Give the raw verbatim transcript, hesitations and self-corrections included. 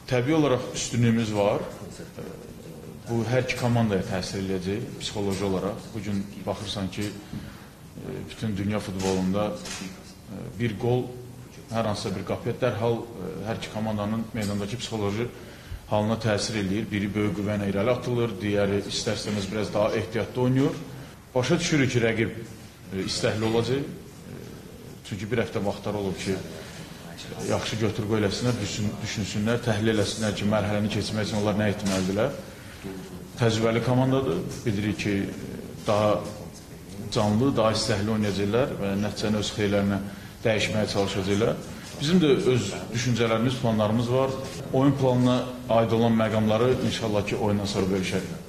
Təbii olaraq üstünlüyümüz var. Bu hər iki komandaya təsir edəcək psixoloji olaraq. Bugün baxırsan ki, bütün dünya futbolunda bir gol hər hansısa bir qapıya dərhal hər iki komandanın meydandakı psixoloji halına təsir edir. Biri böyük qüvvə ilə irəli atılır, digəri istər-istəməz biraz daha ehtiyatlı oynayır. Başa düşürük ki, rəqib istəkli olacaq. Çünki bir həftə vaxtlar olub ki, yaxşı götür-qoy eləsinlər, düşünsünlər, təhlil eləsinlər ki, mərhələni keçmək üçün onlar nə etməlidirlər. Təcrübəli komandadır. Bilirik ki, daha canlı, daha istəkli oynayacaqlar və nəticəni öz xeyirlərinə dəyişməyə çalışacaqlar. Bizim də öz düşüncələrimiz, planlarımız var. Oyun planına aid olan məqamları inşallah ki, oyundan sonra bölüşərik.